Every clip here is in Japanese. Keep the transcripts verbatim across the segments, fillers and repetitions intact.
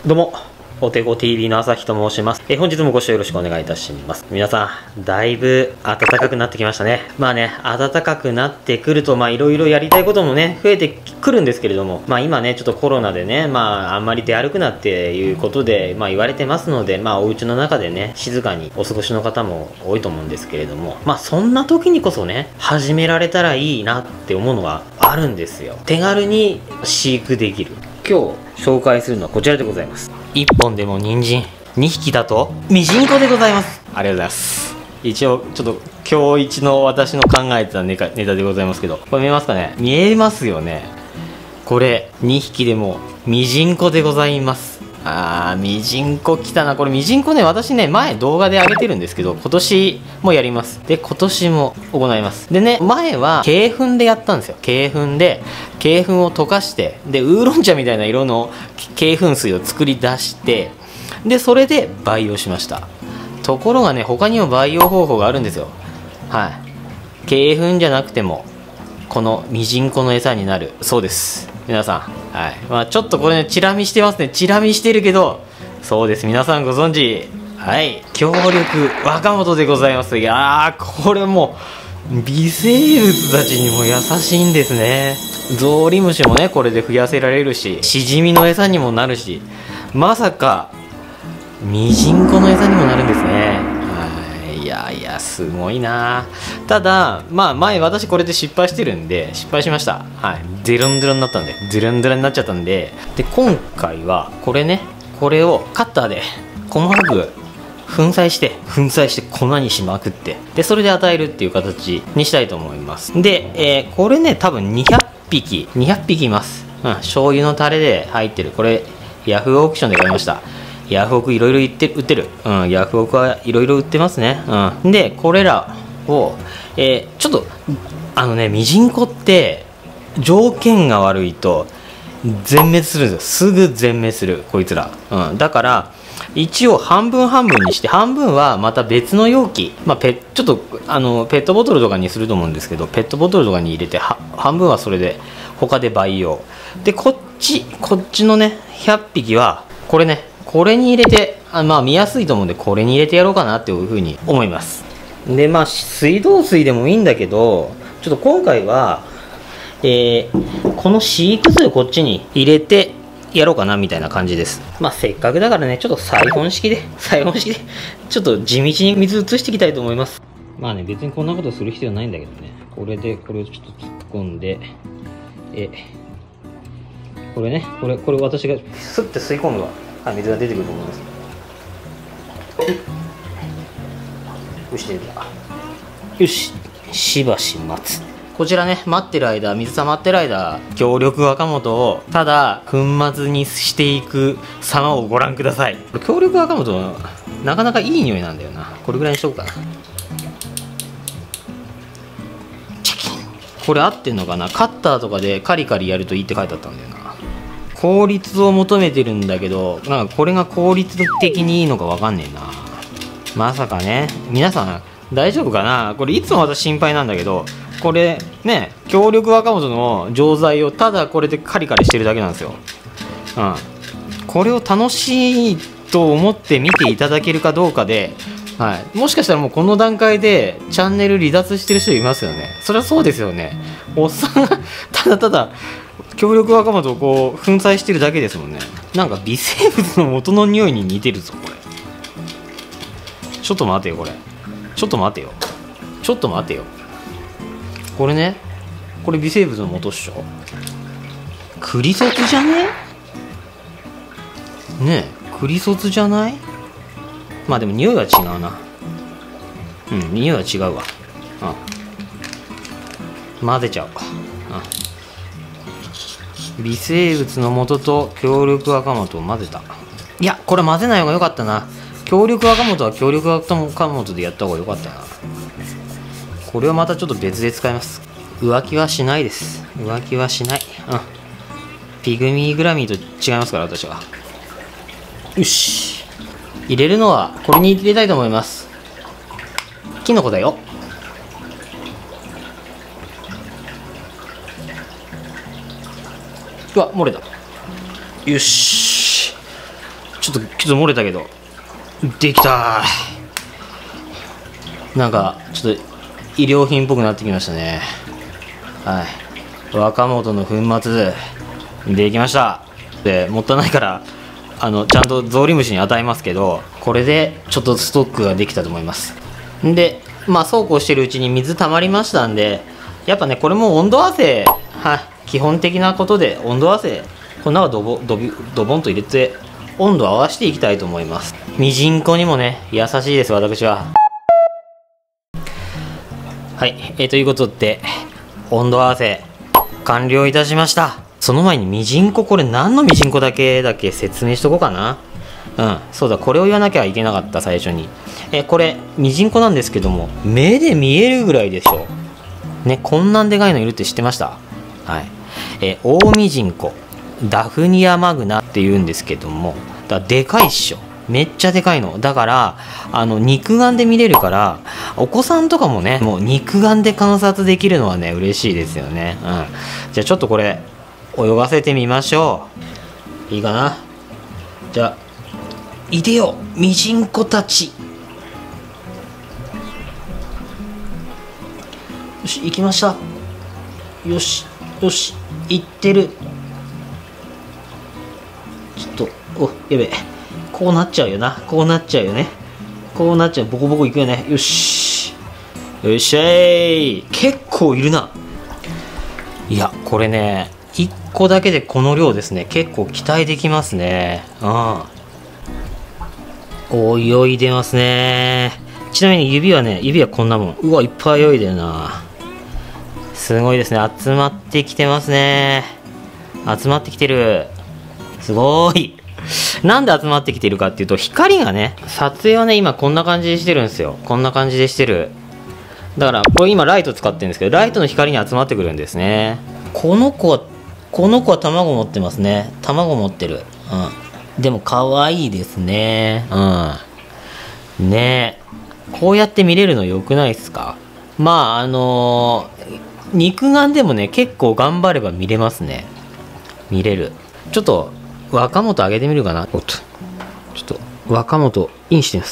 どうも、お手ご ティーブイ の朝日と申します。え本日もご視聴よろしくお願いいたします。皆さん、だいぶ暖かくなってきましたね。まあね、暖かくなってくると、まあいろいろやりたいこともね、増えてくるんですけれども、まあ今ね、ちょっとコロナでね、まああんまり出歩くなっていうことで、まあ言われてますので、まあお家の中でね、静かにお過ごしの方も多いと思うんですけれども、まあそんな時にこそね、始められたらいいなって思うのがあるんですよ。手軽に飼育できる。今日紹介するのはこちらでございます。いっぽんでも人参、にひきだとミジンコでございます。ありがとうございます。一応ちょっと今日一の私の考えてたネタでございますけど、これ見えますかね。見えますよね。これにひきでもミジンコでございます。あー、ミジンコ来たな。これミジンコね、私ね、前動画で上げてるんですけど、今年もやります。で、今年も行います。でね、前は鶏粉でやったんですよ。鶏粉で、鶏粉を溶かして、で、ウーロン茶みたいな色の鶏粉水を作り出して、で、それで培養しました。ところがね、他にも培養方法があるんですよ。はい。鶏粉じゃなくても、このミジンコの餌になるそうです。皆さん、はい。まあちょっとこれね、チラ見してますね。チラ見してるけど、そうです。皆さんご存知、はい。強力若元でございます。いやー、これもう微生物たちにも優しいんですね。ゾウリムシもね、これで増やせられるし、シジミの餌にもなるし、まさかミジンコの餌にもなるんですね。いやいや、すごいな。ただまあ前私これで失敗してるんで、失敗しました。はい、ゼロンゼロになったんで、ゼロンゼロになっちゃったんで、で今回はこれね、これをカッターで細かく粉砕して粉砕して粉にしまくって、でそれで与えるっていう形にしたいと思います。で、えー、これね、多分にひゃっぴきにひゃっぴきいます。うん、醤油のタレで入ってる。これヤフーオークションで買いました。ヤフオクいろいろ売ってる。うん、ヤフオクはいろいろ売ってますね。うん。で、これらを、えー、ちょっと、あのね、ミジンコって、条件が悪いと、全滅するんですよ。すぐ全滅する、こいつら。うん。だから、一応半分半分にして、半分はまた別の容器、まあ、ペちょっとあのペットボトルとかにすると思うんですけど、ペットボトルとかに入れて、は半分はそれで、他で培養。で、こっち、こっちのね、ひゃっぴきは、これね、これに入れて、あまあ見やすいと思うんで、これに入れてやろうかなっていうふうに思います。で、まあ水道水でもいいんだけど、ちょっと今回は、えー、この飼育水をこっちに入れてやろうかなみたいな感じです。まあせっかくだからね、ちょっとサイフォン式で、サイフォン式で、ちょっと地道に水移していきたいと思います。まあね、別にこんなことする必要ないんだけどね。これで、これをちょっと突っ込んで、え、これね、これ、これ私がスッて吸い込むわ。はい、水が出てくると思います。よし、出た。よし、しばし待つ。こちらね、待ってる間、水溜まってる間、強力若元をただ粉末にしていく様をご覧ください。強力若元、なかなかいい匂いなんだよな。これぐらいにしとくかな。チャキン。これ合ってんのかな。カッターとかでカリカリやるといいって書いてあったんだよな。効率を求めてるんだけど、なんかこれが効率的にいいのかわかんねえな。まさかね、皆さん大丈夫かな。これいつも私心配なんだけど、これね、強力若元の錠剤をただこれでカリカリしてるだけなんですよ。うん。これを楽しいと思って見ていただけるかどうかで、はい、もしかしたらもうこの段階でチャンネル離脱してる人いますよね。それはそうですよね。おっさんがただただ強力若元をこう粉砕してるだけですもんね。なんか微生物の元の匂いに似てるぞこれ。ちょっと待てよこれ。ちょっと待てよ。ちょっと待てよ。これね、これ微生物の元っしょ。クリソツじゃねえ？ねえ、クリソツじゃない？まあでも匂いは違うな。うん、匂いは違うわ。うん。混ぜちゃうか。うん。微生物の元と強力若元を混ぜた。いや、これ混ぜない方が良かったな。強力若元は強力若元でやった方が良かったな。これはまたちょっと別で使います。浮気はしないです。浮気はしない。うん。ピグミーグラミーと違いますから、私は。よし。入れるのはこれに入れたいと思います。キノコだよ。うわ、漏れた。よし。 ちょっとちょっと漏れたけどできた。なんかちょっと医療品っぽくなってきましたね。はい、若元の粉末できました。でもったいないからあのちゃんとゾウリムシに与えますけど、これでちょっとストックができたと思います。でまあそうこうしてるうちに水溜まりましたんで、やっぱねこれも温度合わせ、はい、基本的なことで温度合わせこの中ドボドビドボンと入れて温度を合わせていきたいと思います。ミジンコにもね優しいです私は。はい、えー、ということで温度合わせ完了いたしました。その前にミジンコ、これ何のミジンコだけだけ説明しとこうかな。うんそうだ、これを言わなきゃいけなかった最初に。えこれミジンコなんですけども、目で見えるぐらいでしょね。こんなんでかいのいるって知ってました？はい、えオオミジンコダフニアマグナっていうんですけども、だでかいっしょ。めっちゃでかいのだから、あの肉眼で見れるから、お子さんとかもねもう肉眼で観察できるのはね嬉しいですよね。うん、じゃあちょっとこれ泳がせてみましょう。いいかな。じゃあいでよミジンコたち。よし行きました。よしよし行ってる。ちょっとおやべえ、こうなっちゃうよな。こうなっちゃうよね。こうなっちゃう。ボコボコいくよね。よしよっしゃい。結構いるな。いやこれねいっこだけでこの量ですね。結構期待できますね。うん泳いでますね。ちなみに指はね指はこんなもん。うわいっぱい泳いでるな。すごいですね。集まってきてますね。集まってきてる。すごい。なんで集まってきてるかっていうと、光がね撮影はね今こんな感じでしてるんですよ。こんな感じでしてる。だからこれ今ライト使ってるんですけど、ライトの光に集まってくるんですね。この子はこの子は卵持ってますね。卵持ってる。うんでも可愛いですね。うんねえこうやって見れるの良くないですか？まああのー、肉眼でもね結構頑張れば見れますね。見れる。ちょっと若元上げてみるかな。おっとちょっと若元インしてみます。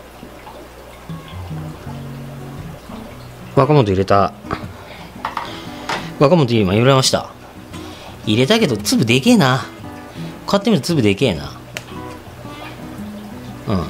若元入れた。若元今入れました。入れたけど粒でけえな。こうやって見ると粒でけえな。うん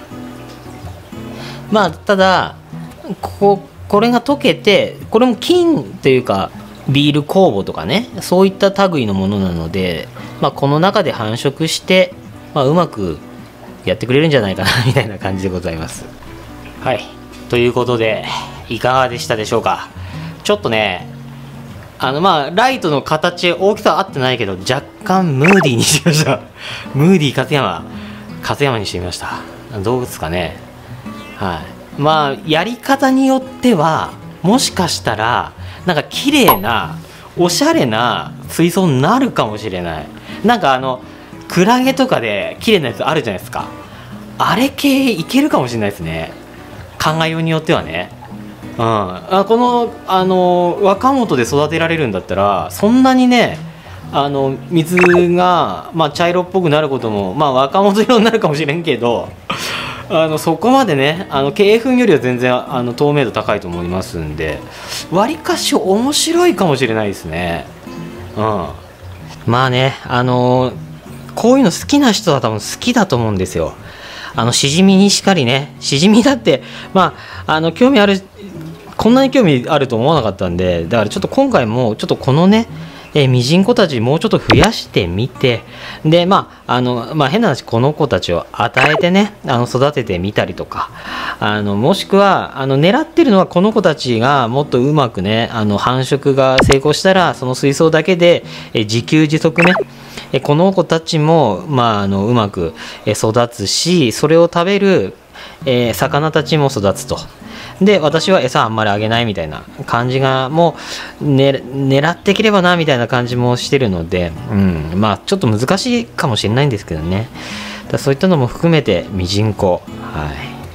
まあただここれが溶けて、これも金というかビール酵母とかねそういった類のものなので、まあ、この中で繁殖して、まあ、うまくやってくれるんじゃないかなみたいな感じでございます。はいということでいかがでしたでしょうか。ちょっとねあのまあライトの形大きさは合ってないけど若干ムーディーにしましたムーディー勝山勝山にしてみました。どうですかね。はいまあやり方によってはもしかしたらなんか綺麗なおしゃれな水槽になるかもしれない。なんかあのクラゲとかで綺麗なやつあるじゃないですか。あれ系いけるかもしれないですね、考えようによってはね。うん、あこのあの若元で育てられるんだったらそんなにねあの水が、まあ、茶色っぽくなることも、まあ、若元色になるかもしれんけどあのそこまでねあの鶏粉よりは全然あの透明度高いと思いますんで、わりかし面白いかもしれないですね。うん、まあねあのこういうの好きな人は多分好きだと思うんですよ。あのしじみにしかりね、しじみだってまああの興味ある、こんなに興味あると思わなかったんで、だからちょっと今回もちょっとこのねえミジンコたちもうちょっと増やしてみて、でまああの、まあ、変な話この子たちを与えてねあの育ててみたりとか、あのもしくはあの狙ってるのはこの子たちがもっとうまくねあの繁殖が成功したらその水槽だけでえ自給自足ねえこの子たちも、まあ、あのうまく育つし、それを食べる、えー、魚たちも育つと。で私は餌あんまりあげないみたいな感じがもう、ね、狙っていければなみたいな感じもしてるので、うん、まあちょっと難しいかもしれないんですけどね。だそういったのも含めてミジンコ、はい、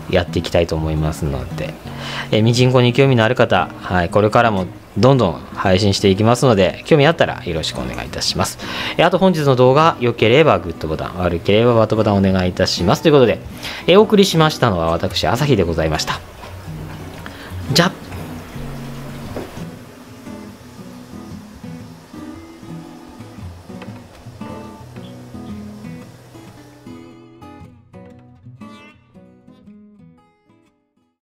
やっていきたいと思いますので、えー、ミジンコに興味のある方、はい、これからもどんどん配信していきますので、興味あったらよろしくお願いいたします。えー、あと本日の動画良ければグッドボタン、悪ければバッドボタンお願いいたしますということで、えー、お送りしましたのは私朝日でございました。じゃっ